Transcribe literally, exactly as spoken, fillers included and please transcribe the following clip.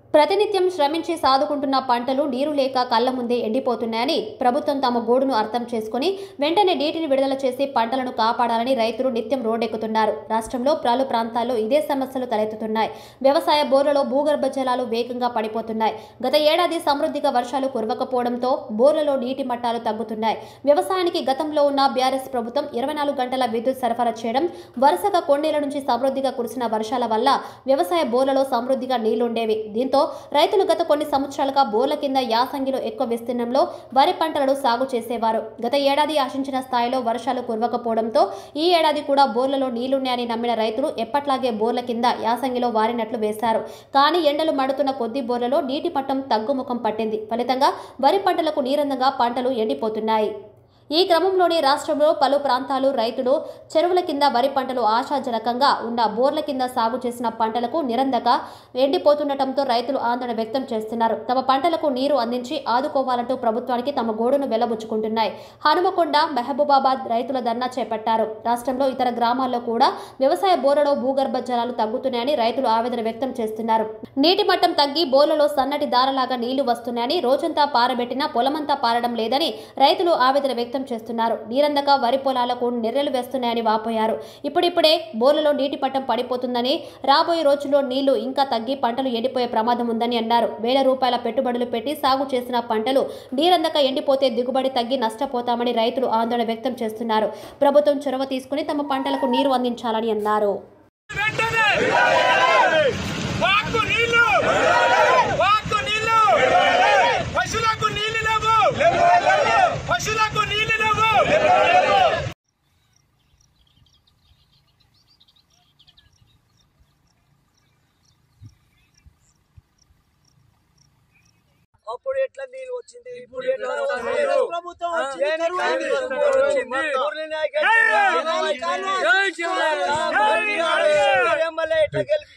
ప్రతినిత్యం శ్రమించి సాదుకుంటున్న పంటలు నీరు లేక కళ్ల ముందే ఎండిపోతున్నాయని ప్రభుత్వం తమ గోడును అర్థం చేసుకుని వెంటనే నీటిని విడుదల చేసి పంటలను కాపాడాలని రైతులు నిత్యం రోడ్డెక్కుతున్నారు. రాష్ట్రంలో పలు ప్రాంతాల్లో ఇదే సమస్యలు తలెత్తుతున్నాయి. వ్యవసాయ బోర్లలో భూగర్భ జలాలు వేగంగా పడిపోతున్నాయి. గత ఏడాది సమృద్ధిగా వర్షాలు కురవకపోవడంతో బోర్లలో నీటి మట్టాలు తగ్గుతున్నాయి. వ్యవసాయానికి గతంలో ఉన్న బీఆర్ఎస్ ప్రభుత్వం ఇరవై నాలుగు గంటల విద్యుత్ సరఫరా చేయడం, వరుసగా కొన్నేళ్ల నుంచి సమృద్ధిగా కురిసిన వర్షాల వల్ల వ్యవసాయ బోర్లలో సమృద్ధిగా నీళ్లుండేవి. దీంతో రైతులు గత కొన్ని సంవత్సరాలుగా బోర్ల కింద యాసంగిలో ఎక్కువ విస్తీర్ణంలో వరి పంటలను సాగు చేసేవారు. గత ఏడాది ఆశించిన స్థాయిలో వర్షాలు కురవకపోవడంతో ఈ ఏడాది కూడా బోర్లలో నీళ్లున్నాయని నమ్మిన రైతులు ఎప్పట్లాగే బోర్ల కింద యాసంగిలో వారినట్లు వేశారు. కానీ ఎండలు మడుతున్న కొద్ది బోర్లలో నీటి మట్టం తగ్గుముఖం పట్టింది. ఫలితంగా వరి పంటలకు నీరందగా పంటలు ఎండిపోతున్నాయి. ఈ క్రమంలోనే రాష్ట్రంలో పలు ప్రాంతాలు రైతులు చెరువుల కింద వరి పంటలు ఆశాజనకంగా ఉన్న బోర్ల కింద సాగు చేసిన పంటలకు నిరందక ఎండిపోతుండటంతో రైతులు ఆందోళన వ్యక్తం చేస్తున్నారు. తమ పంటలకు నీరు అందించి ఆదుకోవాలంటూ ప్రభుత్వానికి తమ గోడును వెళ్లబుచ్చుకుంటున్నాయి. హనుమకొండ, మహబూబాబాద్ రైతుల ధర్నా చేపట్టారు. రాష్ట్రంలో ఇతర గ్రామాల్లో కూడా వ్యవసాయ బోర్లలో భూగర్భ జలాలు తగ్గుతున్నాయని రైతులు ఆవేదన వ్యక్తం చేస్తున్నారు. నీటి మట్టం తగ్గి బోర్లలో సన్నటి దారలాగా నీళ్లు వస్తున్నాయని, రోజంతా పారబెట్టినా పొలమంతా పారడం లేదని రైతులు ఆవేదన వ్యక్తం చేస్తున్నారు. నీరందక వరి పొలాలకు నెర్రెలు వేస్తున్నాయని వాపోయారు. ఇప్పుడిప్పుడే బోర్లలో నీటి పట్టం పడిపోతుందని, రాబోయే రోజుల్లో నీళ్లు ఇంకా తగ్గి పంటలు ఎండిపోయే ప్రమాదం ఉందని అన్నారు. వేల రూపాయల పెట్టుబడులు పెట్టి సాగు చేసిన పంటలు నీరందక ఎండిపోతే దిగుబడి తగ్గి నష్టపోతామని రైతులు ఆందోళన వ్యక్తం చేస్తున్నారు. ప్రభుత్వం చొరవ తీసుకుని తమ పంటలకు నీరు అందించాలని అన్నారు. అప్పుడు ఎట్లా నీళ్ళు వచ్చింది, ఇప్పుడు ప్రభుత్వం ఎమ్మెల్యే ఎట్లా